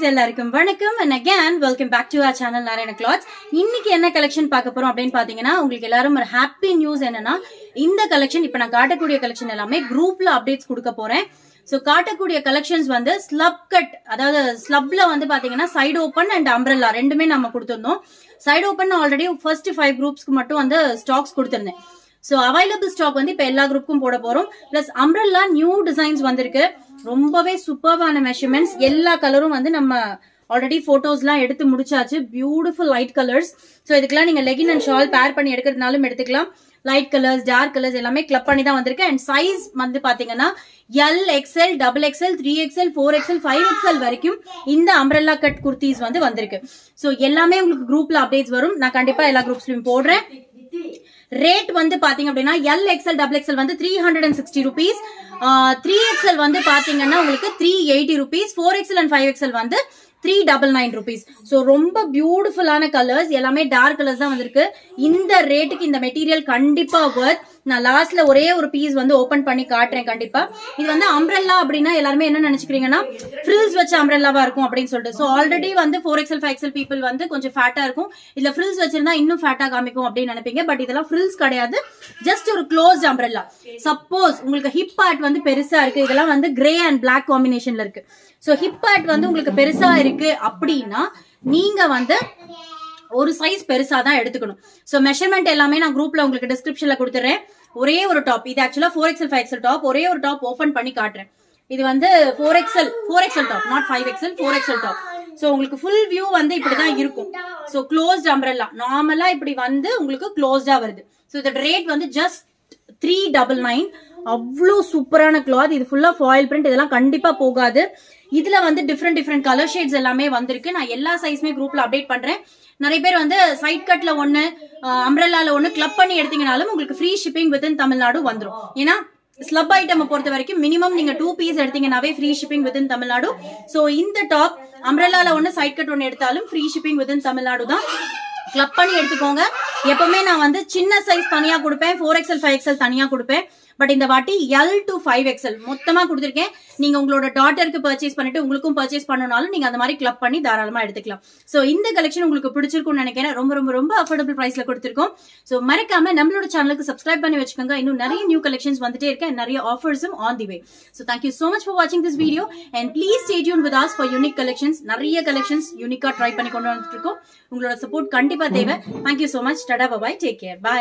guys, எல்லாருக்கும் வணக்கம் and again welcome back to our channel Narayana Clothes. இன்னைக்கு என்ன கலெக்ஷன் பார்க்க போறோம் அப்படினு பாத்தீங்கன்னா உங்களுக்கு எல்லாரும் ஒரு ஹாப்பி நியூஸ் என்னன்னா இந்த கலெக்ஷன் இப்ப நான் காட்டக்கூடிய கலெக்ஷன் எல்லாமே குரூப்ல அப்டேட்ஸ் கொடுக்க போறேன். சோ காட்டக்கூடிய கலெக்ஷன்ஸ் வந்து ஸ்லப் கட், அதாவது ஸ்லப்ல வந்து பாத்தீங்கன்னா சைடு ஓபன் அண்ட் அம்ப்ரெல்லா ரெண்டுமே நம்ம கொடுத்திருந்தோம். சைடு ஓபன் ஆல்ரெடி ஃபர்ஸ்ட் 5 குரூப்ஸ்க்கு மட்டும் வந்து ஸ்டாக்ஸ் கொடுத்திருந்தேன். சோ அவைலபிள் ஸ்டாக் வந்து இப்ப எல்லா குரூப்புக்கும் போட போறோம். பிளஸ் அம்ப்ரெல்லா நியூ டிசைன்ஸ் வந்திருக்கு. ரொம்பவே சூப்பர்வான மெஷர்மெண்ட்ஸ், எல்லா கலரும் வந்து நம்ம ஆல்ரெடி போட்டோஸ்லாம் எடுத்து முடிச்சாச்சு. Beautiful light colours. சோ இதுக்கெல்லாம் நீங்க லெகின் அண்ட் ஷால் பேர் பண்ணி எடுக்கிறதுனாலும் எடுத்துக்கலாம். லைட் கலர்ஸ், டார்க் கலர்ஸ் எல்லாமே கிளப் பண்ணி தான் வந்திருக்கு. அண்ட் சைஸ் வந்து பாத்தீங்கன்னா L, XL, double XL, 3XL, 4XL, 5XL வரைக்கும் இந்த அம்ப்ரெல்லா கட் குர்த்திஸ் வந்து வந்திருக்கு. சோ எல்லாமே உங்களுக்கு குரூப்ல அப்டேட்ஸ் வரும். நான் கண்டிப்பா எல்லா குரூப்ஸ்லயும் போடுறேன். ரேட் வந்து பாத்தீங்க அப்படின்னா எல், எக்ஸ்எல், டபுள் எக்ஸ்எல் வந்து 360 rupees, 3XL வந்து பாத்தீங்கன்னா உங்களுக்கு 380 rupees, 4XL and 5XL வந்து 399 rupees. சோ ரொம்ப பியூட்டிஃபுல்லான கலர்ஸ், எல்லாமே டார்க் கலர்ஸ் தான் வந்திருக்கு. இந்த ரேட்டுக்கு இந்த மெட்டீரியல் கண்டிப்பா வர்த். நான் லாஸ்ட்ல ஒரே ஒரு பீஸ் வந்து ஓபன் பண்ணி காட்டுறேன் கண்டிப்பா. இது வந்து அம்ப்ரெல்லா அப்படின்னா எல்லாருமே என்ன நினைச்சுக்கிறீங்கன்னா ஃப்ரில்ஸ் வச்ச அம்ப்ரெல்லாவா இருக்கும் அப்படின்னு சொல்லிட்டு. சோ ஆல்ரெடி வந்து 4XL 5XL பீப்புள் வந்து கொஞ்சம் ஃபேட்டா இருக்கும், இதுல ஃப்ரில்ஸ் வச்சிருந்தா இன்னும் ஃபேட்டா காமிக்கும் அப்படின்னு நினைப்பீங்க. பட் இதெல்லாம் ஃப்ரில்ஸ் கிடையாது, ஜஸ்ட் ஒரு க்ளோஸ்ட் அம்ப்ரெல்லா. சப்போஸ் உங்களுக்கு ஹிப் பார்ட் வந்து பெருசா இருக்கு, இதெல்லாம் வந்து கிரே அண்ட் பிளாக் காம்பினேஷன்ல இருக்கு. சோ ஹிப் பார்ட் வந்து உங்களுக்கு பெருசா இருக்கு அப்படின்னா நீங்க வந்து ஒரு சைஸ் பெருசா தான் எடுத்துக்கணும். சோ மெஷர்மெண்ட் எல்லாமே நான் குரூப்ல உங்களுக்கு டிஸ்கிரிப்ஷன்ல கொடுத்துறேன். ஒரே ஒரு டாப், இது ஆக்சுவலா 4XL 5XL டாப், ஒரே ஒரு டாப் ஓபன் பண்ணி காட்டுறேன். இது வந்து 4XL top, not 5XL, 4XL top. So உங்களுக்கு ஃபுல் வியூ வந்து இப்படிதான் இருக்கும். சோ க்ளோஸ்ட் அம்ப்ரெல்லா நார்மலா இப்படி வந்து உங்களுக்கு க்ளோஸ்டா வருது. சோ இதோட ரேட் வந்து ஜஸ்ட் 399. அவ்வளோ சூப்பரான கிளாத். இது ஃபுல்லா ஃபாயில் பிரிண்ட், இதெல்லாம் கண்டிப்பா போகாது. இதுல வந்து டிஃப்ரெண்ட் கலர் ஷேட்ஸ் எல்லாமே வந்திருக்கு. நான் எல்லா சைஸுமே குரூப்ல அப்டேட் பண்றேன். நிறைய பேர் வந்து சைட் கட்ல ஒன்னு, அம்ப்ரெல்லால ஒன்னு கிளப் பண்ணி எடுத்தீங்கனாலும் உங்களுக்கு ஃப்ரீ ஷிப்பிங் வித்தின் தமிழ்நாடு வந்துடும். ஏன்னா ஸ்லப் ஐட்டம் பொறுத்த வரைக்கும் மினிமம் நீங்க 2 பீஸ் எடுத்தீங்கன்னாவே free shipping within Tamil Nadu. So இந்த டாப் அம்ப்ரெல்லால ஒன்னு, சைட் கட் ஒன்னு எடுத்தாலும் ஃப்ரீ ஷிப்பிங் வித்தின் தமிழ்நாடு தான். கிளப் பண்ணி எடுத்துக்கோங்க. எப்பவுமே நான் வந்து சின்ன சைஸ் தனியா கொடுப்பேன், 4XL 5XL தனியா கொடுப்பேன். பட் இந்த வாட்டி L to 5XL மொத்தமா கொடுத்திருக்கேன். நீங்க உங்களோட டாட்டருக்கு பர்ச்சேஸ் பண்ணிட்டு உங்களுக்கும் பர்ச்சேஸ் பண்ணனாலும் நீங்க அந்த மாதிரி கிளப் பண்ணி தாராளமா எடுத்துக்கலாம். சோ இந்த கலெக்ஷன் உங்களுக்கு பிடிச்சிருக்கும்னு நினைக்கிறேன். ரொம்ப ரொம்ப ரொம்ப அஃபோர்டபிள் பிரைஸ்ல கொடுத்திருக்கோம். சோ மறக்காம நம்மளோட சேனலுக்கு சப்ஸ்கிரைப் பண்ணி வச்சுக்கோங்க. இன்னும் நிறைய நியூ கலெக்ஷன்ஸ் வந்துட்டே இருக்கு, நிறைய ஆஃபர்ஸும் on the way. So thank you so much for watching this video and please stay tuned with us for unique collections. நிறைய கலெக்ஷன்ஸ் யூனிக்கா ட்ரை பண்ணி கொண்டு வந்துட்டு இருக்கோம். உங்களோட சப்போர்ட் கண்டிப்பா தேவை. Thank you so much. Tada, bye bye, take care, bye.